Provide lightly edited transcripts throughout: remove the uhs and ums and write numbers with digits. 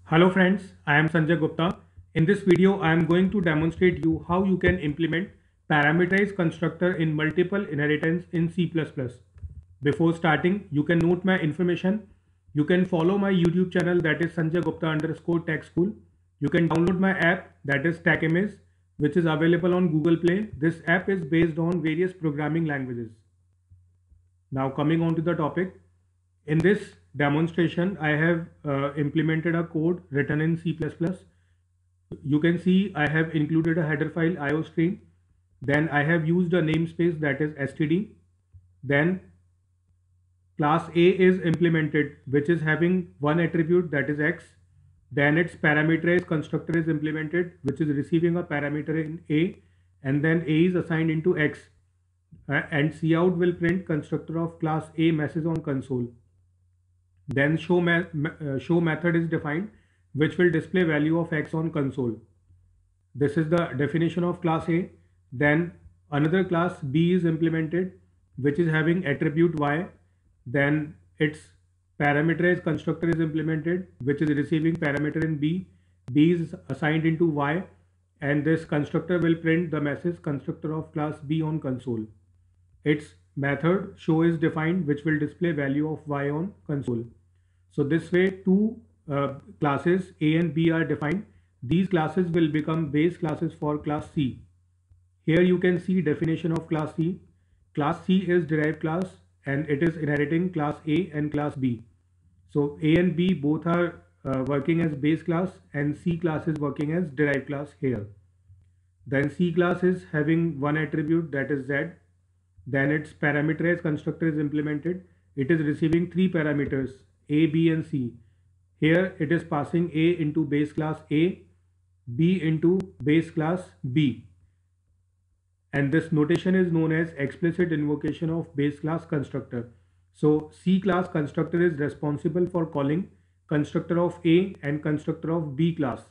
Hello friends, I am Sanjay Gupta. In this video, I am going to demonstrate you how you can implement parameterized constructor in multiple inheritance in C++. Before starting, you can note my information. You can follow my YouTube channel that is Sanjay Gupta _ Tech School. You can download my app that is TechImage, which is available on Google Play. This app is based on various programming languages. Now coming on to the topic. In this demonstration, I have implemented a code written in C++. You can see I have included a header file iostream. Then I have used a namespace that is std. Then class A is implemented, which is having one attribute that is x. Then its parameterized constructor is implemented, which is receiving a parameter in A, and then A is assigned into x. And cout will print constructor of class A message on console. Then show method is defined, which will display value of x on console. This is the definition of class A. Then another class B is implemented, which is having attribute y. Then its parameterized constructor is implemented, which is receiving parameter in B. B is assigned into y, and this constructor will print the message constructor of class B on console. Its method show is defined, which will display value of y on console. So this way two classes A and B are defined. These classes will become base classes for class C. Here you can see definition of class C. Class C is derived class and it is inheriting class A and class B. So A and B both are working as base class and C class is working as derived class here. Then C class is having one attribute that is Z. Then its parameterized constructor is implemented. It is receiving three parameters A, B and C. Here it is passing A into base class A, B into base class B. And this notation is known as explicit invocation of base class constructor. So C class constructor is responsible for calling constructor of A and constructor of B class.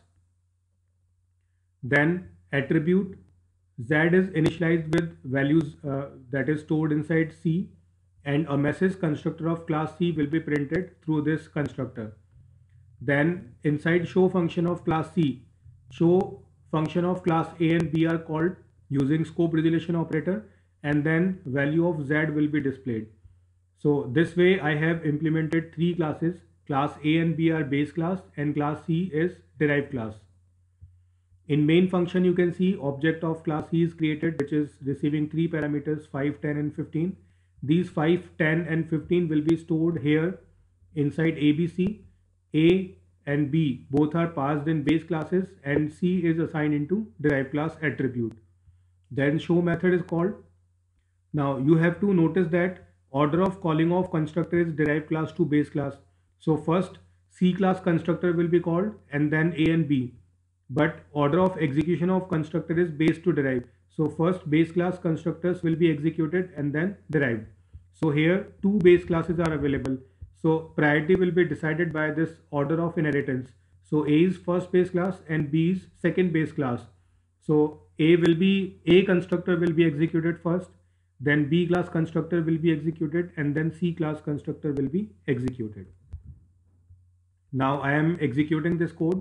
Then attribute Z is initialized with values that is stored inside C, and a message constructor of class C will be printed through this constructor. Then inside show function of class C, show function of class A and B are called using scope resolution operator, and then value of Z will be displayed. So this way I have implemented three classes. Class A and B are base class and class C is derived class. In main function, you can see object of class C is created, which is receiving three parameters 5, 10 and 15. These 5, 10 and 15 will be stored here inside ABC. A and B both are passed in base classes and C is assigned into derived class attribute. Then show method is called. Now you have to notice that order of calling of constructor is derived class to base class. So first C class constructor will be called and then A and B. But order of execution of constructor is base to derived. So first base class constructors will be executed and then derived. So here two base classes are available. So priority will be decided by this order of inheritance. So A is first base class and B is second base class. So A constructor will be executed first, then B class constructor will be executed, and then C class constructor will be executed. Now I am executing this code.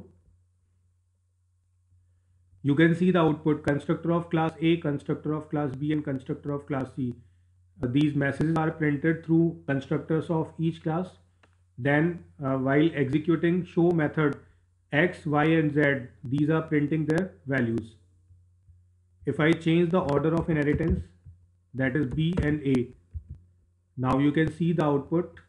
You can see the output constructor of class A, constructor of class B and constructor of class C. These messages are printed through constructors of each class. Then while executing show method, X, Y and Z, these are printing their values. If I change the order of inheritance, that is B and A, now you can see the output.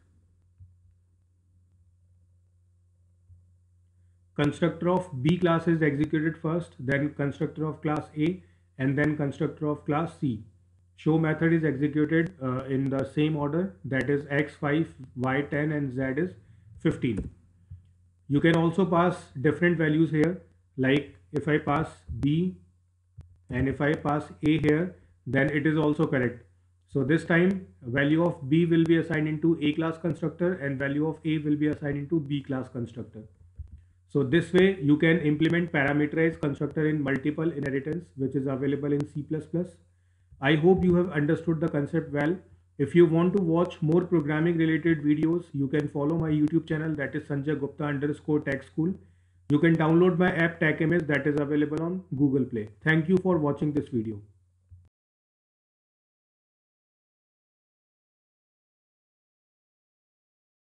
Constructor of B class is executed first, then constructor of class A and then constructor of class C. Show method is executed in the same order, that is X5, Y10 and Z is 15. You can also pass different values here, like if I pass B and if I pass A here, then it is also correct. So this time value of B will be assigned into A class constructor and value of A will be assigned into B class constructor. So this way you can implement parameterized constructor in multiple inheritance, which is available in C++. I hope you have understood the concept well. If you want to watch more programming related videos, you can follow my YouTube channel that is Sanjay Gupta _ Tech School. You can download my app TechImage that is available on Google Play. Thank you for watching this video.